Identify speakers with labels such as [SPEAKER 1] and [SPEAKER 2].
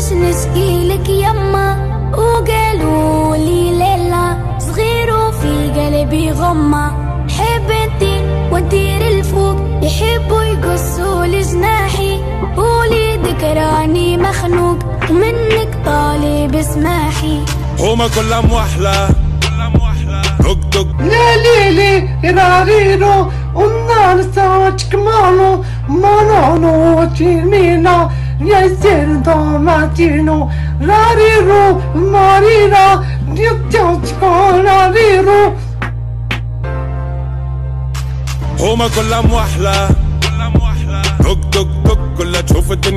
[SPEAKER 1] باش نشكيلك يما، وقالوا لي ليلى صغير وفي قلبي غمة، حب انتي وندير الفوق يحبوا يقصوا لجناحي، وليدك راني مخنوق ومنك طالب اسماحي.
[SPEAKER 2] هما كلهم وحلة دق دق
[SPEAKER 3] لا ليلي راريرو ونار ساعتك مانو مانو تيمينا يسير دوماتينو راريرو مارينا ديوتيوتك راريرو.
[SPEAKER 2] هما كلهم وحلة دق دق دق كلها تشوف الدنيا